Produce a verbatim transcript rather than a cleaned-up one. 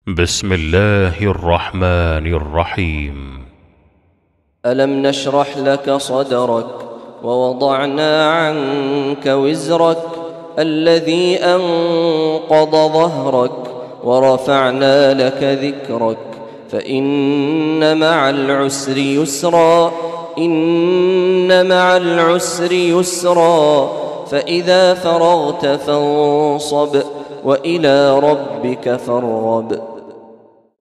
بسم الله الرحمن الرحيم. ألم نشرح لك صدرك ووضعنا عنك وزرك الذي أنقض ظهرك ورفعنا لك ذكرك فإن مع العسر يسرا إن مع العسر يسرا فإذا فرغت فانصب وإلى ربك فارغب.